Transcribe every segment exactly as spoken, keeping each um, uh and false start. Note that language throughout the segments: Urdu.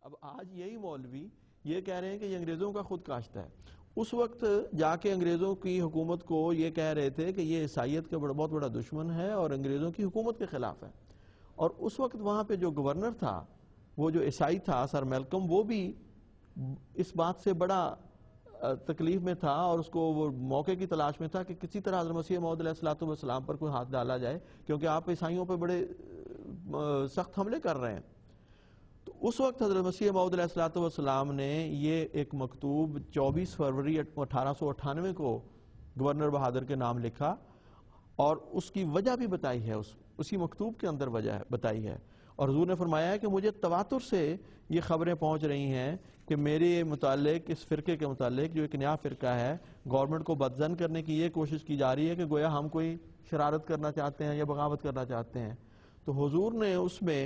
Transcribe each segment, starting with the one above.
اب آج یہی مولوی یہ کہہ رہے ہیں کہ یہ انگریزوں کا خود کاشتہ ہے. اس وقت جا کے انگریزوں کی حکومت کو یہ کہہ رہے تھے کہ یہ عیسائیت کا بہت بڑا دشمن ہے اور انگریزوں کی حکومت کے خلاف ہے. اور اس وقت وہاں پہ جو گورنر تھا وہ جو عیسائی تھا سر میلکم، وہ بھی اس بات سے بڑا تکلیف میں تھا اور اس کو وہ موقع کی تلاش میں تھا کہ کسی طرح حضرت مسیح موعود علیہ السلام پر کوئی ہاتھ ڈالا جائے، کیونکہ آپ عیسائیوں پہ بڑے سخت حملے کر رہے ہیں. تو اس وقت حضرت مسیح موعود علیہ السلام نے یہ ایک مکتوب چوبیس فروری اٹھارہ سو اٹھانوے کو گورنر بہادر کے نام لکھا اور اس کی وجہ بھی بتائی ہے، اس اسی مکتوب کے اندر وجہ بتائی ہے. اور حضور نے فرمایا ہے کہ مجھے تواتر سے یہ خبریں پہنچ رہی ہیں کہ میرے متعلق اس فرقے کے متعلق جو ایک نیا فرقہ ہے، گورنمنٹ کو بدظن کرنے کی یہ کوشش کی جا رہی ہے کہ گویا ہم کوئی شرارت کرنا چاہتے ہیں یا بغاوت کرنا چاہتے ہیں. تو حضور نے اس میں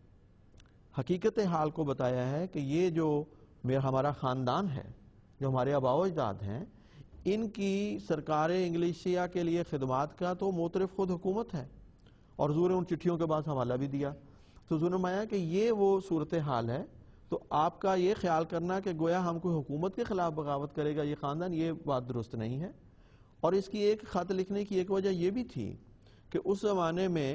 حقیقت حال کو بتایا ہے کہ یہ جو ہمارا خاندان ہے، جو ہمارے آباء و اجداد ہیں، ان کی سرکار انگلیسیا کے لیے خدمات کا تو موترف خود حکومت ہے. اور حضور نے ان چٹھیوں کے بعد حوالہ بھی دیا. تو حضور نے فرمایا کہ یہ وہ صورتحال ہے. تو آپ کا یہ خیال کرنا کہ گویا ہم کوئی حکومت کے خلاف بغاوت کرے گا یہ خاندان، یہ بات درست نہیں ہے. اور اس کی ایک خط لکھنے کی ایک وجہ یہ بھی تھی کہ اس زمانے میں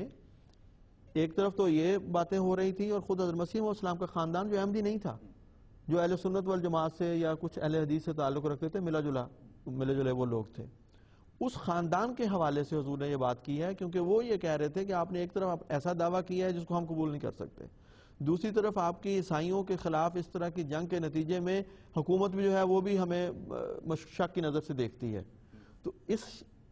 ایک طرف تو یہ باتیں ہو رہی تھی اور خود حضرت مسیح علیہ السلام کا خاندان جو احمدی نہیں تھا، جو اہل سنت والجماعت سے یا کچھ اہل حدیث سے تعلق رکھتے تھے، ملا جلا ملے جلے وہ لوگ تھے، اس خاندان کے حوالے سے حضور نے یہ بات کی ہے، کیونکہ وہ یہ کہہ رہے تھے کہ آپ نے ایک طرف ایسا دعویٰ کیا ہے جس کو ہم قبول نہیں کر سکتے، دوسری طرف آپ کی عیسائیوں کے خلاف اس طرح کی جنگ کے نتیجے میں حکومت بھی جو ہے وہ بھی ہمیں شک کی نظر سے دیکھتی ہے. تو اس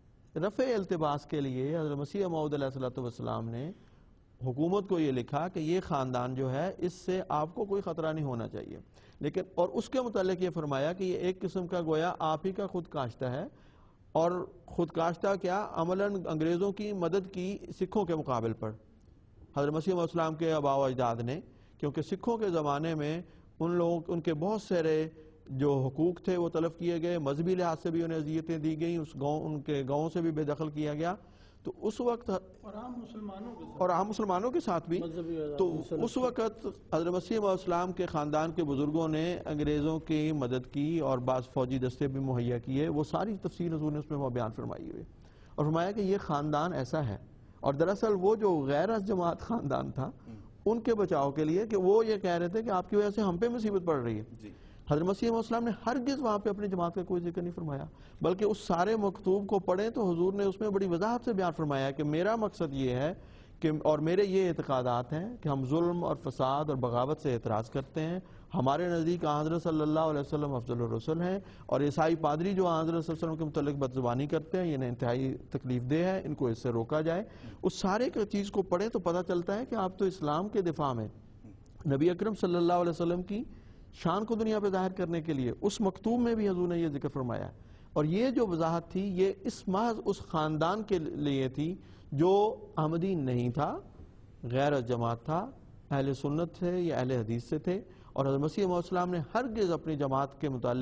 رفع التباس کے لیے حضرت مسیح موعود علیہ السلام نے حکومت کو یہ لکھا کہ یہ خاندان جو ہے اس سے آپ کو کوئی خطرہ نہیں ہونا چاہیے. لیکن اور اس کے متعلق یہ فرمایا کہ یہ ایک قسم کا گویا آپ ہی کا خود کاشتہ ہے، اور خود کاشتہ کیا عملاً انگریزوں کی مدد کی سکھوں کے مقابل پر حضرت مسیح علیہ السلام کے آباء و اجداد نے، کیونکہ سکھوں کے زمانے میں ان لوگوں ان کے بہت سارے جو حقوق تھے وہ تلف کیے گئے، مذہبی لحاظ سے بھی انہیں اذیتیں دی گئیں، اس گاؤں ان کے گاؤں سے بھی بے دخل کیا گیا. تو اس وقت اور عام مسلمانوں کے ساتھ اور عام مسلمانوں کے ساتھ بھی تو اس وقت حضرت مسیح علیہ السلام کے خاندان کے بزرگوں نے انگریزوں کی مدد کی اور بعض فوجی دستے بھی مہیا کیے. وہ ساری تفصیل حضور نے اس میں وہ بیان فرمائی ہوئی اور فرمایا کہ یہ خاندان ایسا ہے. اور دراصل وہ جو غیر از جماعت خاندان تھا ان کے بچاؤ کے لیے کہ وہ یہ کہہ رہے تھے کہ آپ کی وجہ سے ہم پہ مصیبت پڑ رہی ہے. حضرت مسیح علیہ السلام نے ہرگز وہاں پہ اپنی جماعت کا کوئی ذکر نہیں فرمایا، بلکہ اس سارے مکتوب کو پڑھیں تو حضور نے اس میں بڑی وضاحت سے بیان فرمایا کہ میرا مقصد یہ ہے کہ اور میرے یہ اعتقادات ہیں کہ ہم ظلم اور فساد اور بغاوت سے اعتراض کرتے ہیں. ہمارے نزدیک آن حضرت صلی اللہ علیہ وسلم افضل الرسل ہیں، اور عیسائی پادری جو آن حضرت صلی اللہ علیہ وسلم کے متعلق بدزبانی کرتے ہیں یہ انتہائی تکلیف دہ ہے، ان کو اس سے روکا جائے. اس سارے چیز کو پڑھیں تو پتہ چلتا ہے کہ آپ تو اسلام کے دفاع میں نبی اکرم صلی اللہ علیہ وسلم کی شان کو دنیا پہ ظاہر کرنے کے لیے اس مکتوب میں بھی حضور نے یہ ذکر فرمایا. اور یہ جو وضاحت تھی یہ اس محض اس خاندان کے لیے تھی جو احمدی نہیں تھا، غیر جماعت تھا، اہل سنت تھے یا اہل حدیث سے تھے. اور حضرت مسیح علیہ السلام نے ہرگز اپنی جماعت کے متعلق